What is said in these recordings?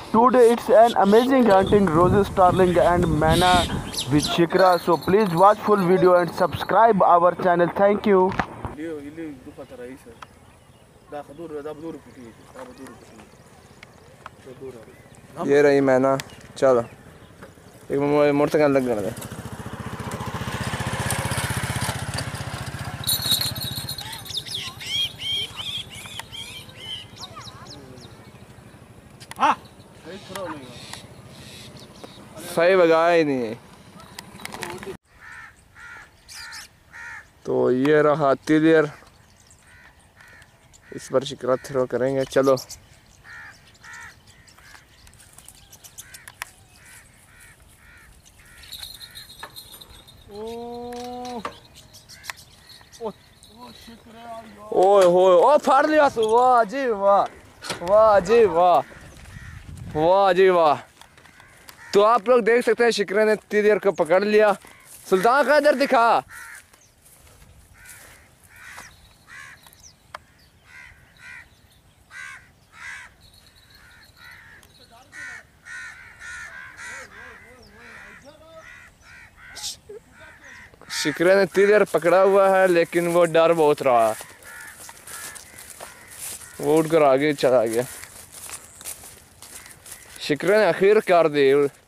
Today it's an amazing hunting roses, starling and manna with Shikra. So please watch full video and subscribe our channel. Thank you. ये रही मैना। चलो एक motorcycle लग गया। सही बगाया ही नहीं। तो ये रहा तिलियर, इस पर शिकरा थ्रो करेंगे। चलो ओए होए ओ फाड़ लिया। वाह जी वाह, वाह जी वाह, वाह जी वाह। तो आप लोग देख सकते हैं शिकरे ने तिलियर को पकड़ लिया। सुल्तान का इधर दिखा। शिकरे ने तिलियर पकड़ा हुआ है लेकिन वो डर बहुत रहा है, वो उड़कर आगे चला गया। शिकरे ने आखिर कर दी।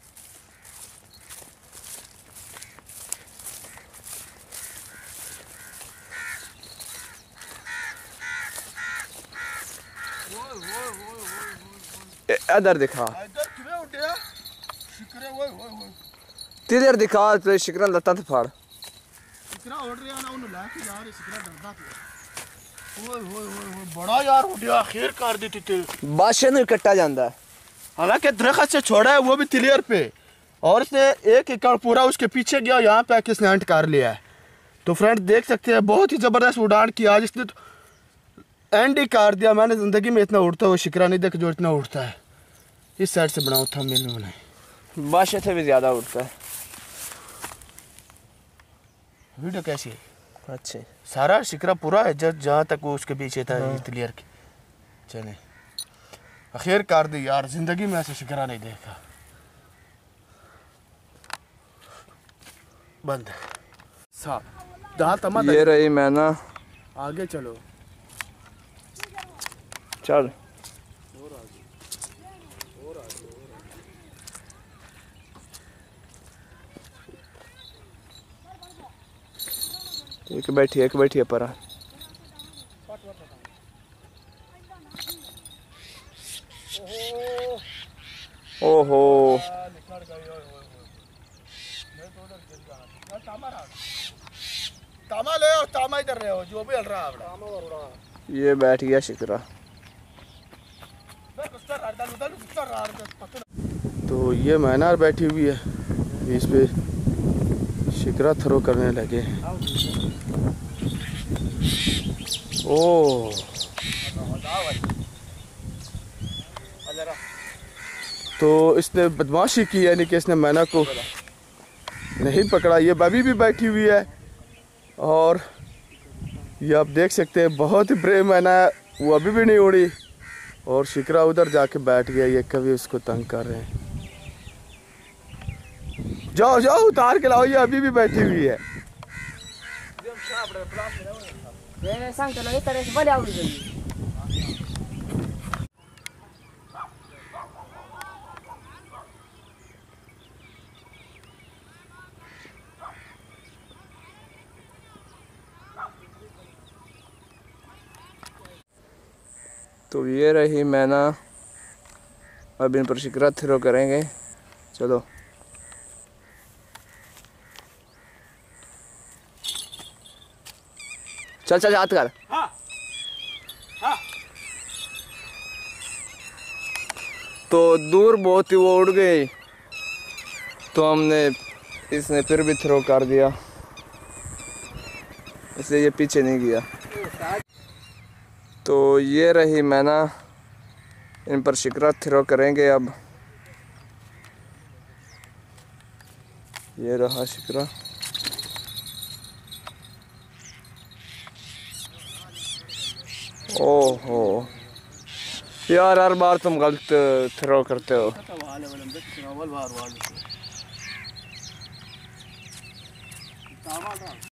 इधर दिखा, तिलियर दिखा। तो शिकरा लत्ता तो फाड़। बड़ा यार उड़िया आखिर कर दी थी। बादशाह ने कट्टा जाता है। हालांकि दरख्त से छोड़ा है वो भी तिलियर पे, और इसने 1 एकड़ पूरा उसके पीछे गया, यहाँ पे आके इसने हंट कर लिया है। तो फ्रेंड देख सकते हैं बहुत ही ज़बरदस्त उड़ान की आज इसने, तो एंड ही कर दिया। मैंने ज़िंदगी में इतना उड़ता हुआ शिकरा नहीं देखा जो इतना उड़ता है। इस साइड से बनाओ था मैंने बनाई। बादशाह से भी ज़्यादा उड़ता है। वीडियो कैसी है? अच्छे। सारा शिकरा पूरा है जहाँ तक वो उसके पीछे था। तिलियर की चले आखिर कर दी यार, जिंदगी में ऐसे शिकरा नहीं देखा। बंद साहब ये रही मैना। आगे चलो। चल एक बैठी पर। ओहो तामा ले आओ, तामा इधर रहे हो जो भी हल रहा है। ये बैठ गया शिकरा। तो ये मैनार बैठी हुई है, इस पे शिकरा थ्रो करने लगे हैं। ओह तो इसने बदमाशी की, यानी कि इसने मैना को नहीं पकड़ा। ये अभी भी बैठी हुई है और ये आप देख सकते हैं बहुत ही ब्रेव मैना है, वो अभी भी नहीं उड़ी। और शिकरा उधर जाके बैठ गया, ये कभी उसको तंग कर रहे हैं। जाओ जाओ उतार के लाओ, ये अभी भी बैठी हुई है। तो ये रही मैना। अब इन पर शिकरा थ्रो करेंगे। चलो चल चल हाथ कर। तो दूर बहुत ही वो उड़ गई, तो हमने इसने फिर भी थ्रो कर दिया, इसलिए ये पीछे नहीं गया। तो ये रही मैना, इन पर शिकरा थ्रो करेंगे। अब ये रहा शिकरा। ओहो यार हर बार तुम गलत थ्रो करते हो।